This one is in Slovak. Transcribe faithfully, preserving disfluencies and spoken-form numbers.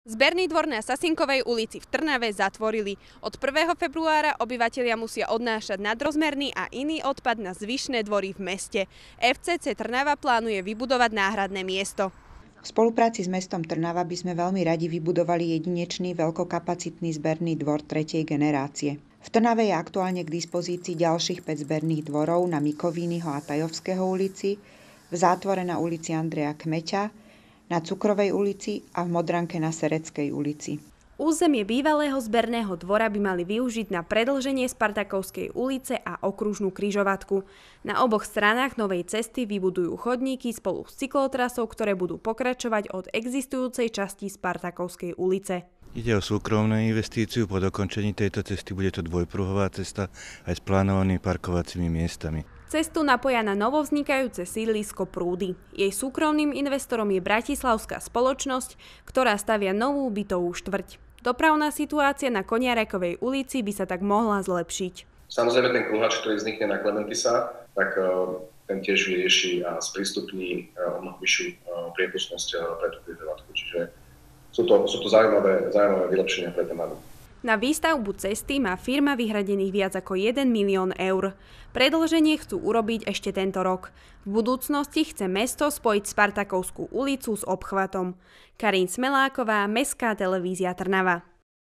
Zberný dvor na Sasinkovej ulici v Trnave zatvorili. Od prvého februára obyvatelia musia odnášať nadrozmerný a iný odpad na zvyšné dvory v meste. ef cé cé Trnava plánuje vybudovať náhradné miesto. V spolupráci s mestom Trnava by sme veľmi radi vybudovali jedinečný veľkokapacitný zberný dvor tretej generácie. V Trnave je aktuálne k dispozícii ďalších päť zberných dvorov na Mikovínyho a Tajovského ulici, v Zátvore na ulici Andreja Kmeťa, na Cukrovej ulici a v Modranke na Sereckej ulici. Územie bývalého zberného dvora by mali využiť na predĺženie Spartakovskej ulice a okružnú križovatku. Na oboch stranách novej cesty vybudujú chodníky spolu s cyklotrasou, ktoré budú pokračovať od existujúcej časti Spartakovskej ulice. Ide o súkromnú investíciu. Po dokončení tejto cesty bude to dvojpruhová cesta aj s plánovanými parkovacími miestami. Cestu napoja na novovznikajúce sídlisko Prúdy. Jej súkromným investorom je bratislavská spoločnosť, ktorá stavia novú bytovú štvrť. Dopravná situácia na Koniarekovej ulici by sa tak mohla zlepšiť. Samozrejme ten kruhač, ktorý vznikne na Klementisa, tak ten tiež vyrieši a sprístupní o mnoho vyššiu priepustnosť pre tú križovatku. Čiže sú to, sú to zaujímavé, zaujímavé vylepšenia pre Trnavu. Na výstavbu cesty má firma vyhradených viac ako jeden milión eur. Predĺženie chcú urobiť ešte tento rok. V budúcnosti chce mesto spojiť Spartakovskú ulicu s obchvatom. Karin Smeláková, Mestská televízia Trnava.